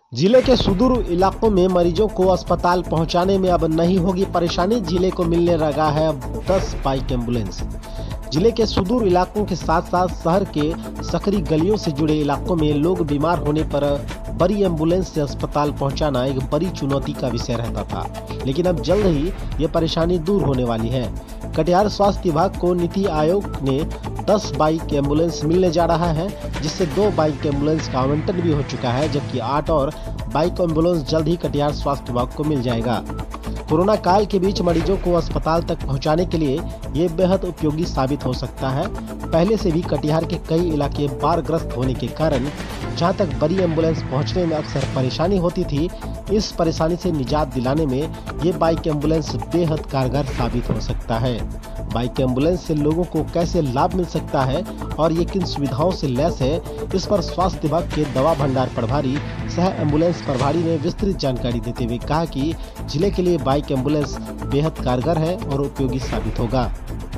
जिले के सुदूर इलाकों में मरीजों को अस्पताल पहुंचाने में अब नहीं होगी परेशानी। जिले को मिलने लगा है अब 10 बाइक एम्बुलेंस। जिले के सुदूर इलाकों के साथ साथ शहर के सकरी गलियों से जुड़े इलाकों में लोग बीमार होने पर बड़ी एम्बुलेंस से अस्पताल पहुंचाना एक बड़ी चुनौती का विषय रहता था, लेकिन अब जल्द ही ये परेशानी दूर होने वाली है। कटिहार स्वास्थ्य विभाग को नीति आयोग ने 10 बाइक एम्बुलेंस मिलने जा रहा है, जिससे 2 बाइक एम्बुलेंस का आवंटन भी हो चुका है, जबकि 8 और बाइक एम्बुलेंस जल्द ही कटिहार स्वास्थ्य विभाग को मिल जाएगा। कोरोना काल के बीच मरीजों को अस्पताल तक पहुंचाने के लिए ये बेहद उपयोगी साबित हो सकता है। पहले से भी कटिहार के कई इलाके बाढ़ग्रस्त होने के कारण जहां तक बड़ी एम्बुलेंस पहुंचने में अक्सर परेशानी होती थी, इस परेशानी से निजात दिलाने में ये बाइक एम्बुलेंस बेहद कारगर साबित हो सकता है। बाइक एम्बुलेंस से लोगों को कैसे लाभ मिल सकता है और ये किन सुविधाओं से लैस है, इस पर स्वास्थ्य विभाग के दवा भंडार प्रभारी सह एम्बुलेंस प्रभारी ने विस्तृत जानकारी देते हुए कहा कि जिले के लिए बाइक एम्बुलेंस बेहद कारगर है और उपयोगी साबित होगा।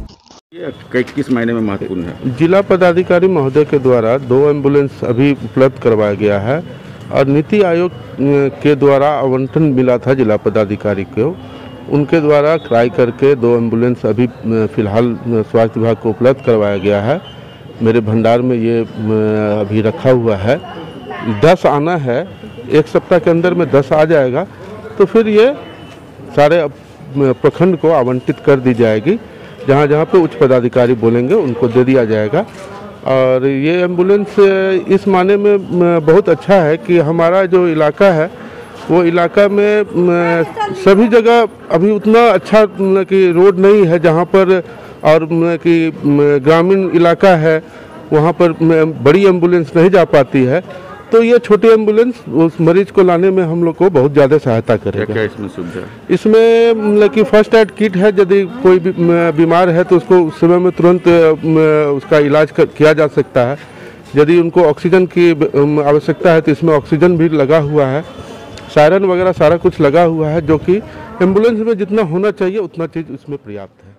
ये किस मायने में महत्वपूर्ण है? जिला पदाधिकारी महोदय के द्वारा 2 एम्बुलेंस अभी उपलब्ध करवाया गया है और नीति आयोग के द्वारा आवंटन मिला था जिला पदाधिकारी को, उनके द्वारा ट्राई करके 2 एम्बुलेंस अभी फिलहाल स्वास्थ्य विभाग को उपलब्ध करवाया गया है। मेरे भंडार में ये अभी रखा हुआ है। 10 आना है, 1 सप्ताह के अंदर में 10 आ जाएगा तो फिर ये सारे प्रखंड को आवंटित कर दी जाएगी। जहाँ जहाँ पे उच्च पदाधिकारी बोलेंगे उनको दे दिया जाएगा। और ये एम्बुलेंस इस माने में बहुत अच्छा है कि हमारा जो इलाका है वो इलाका में सभी जगह अभी उतना अच्छा कि रोड नहीं है जहाँ पर, और कि ग्रामीण इलाका है वहाँ पर बड़ी एम्बुलेंस नहीं जा पाती है, तो ये छोटी एम्बुलेंस उस मरीज को लाने में हम लोग को बहुत ज़्यादा सहायता करेगा। क्या इसमें सुविधा? इसमें मतलब कि फर्स्ट एड किट है, यदि कोई बीमार है तो उसको उस समय में तुरंत उसका इलाज किया जा सकता है। यदि उनको ऑक्सीजन की आवश्यकता है तो इसमें ऑक्सीजन भी लगा हुआ है, सायरन वगैरह सारा कुछ लगा हुआ है, जो कि एम्बुलेंस में जितना होना चाहिए उतना चीज़ उसमें पर्याप्त है।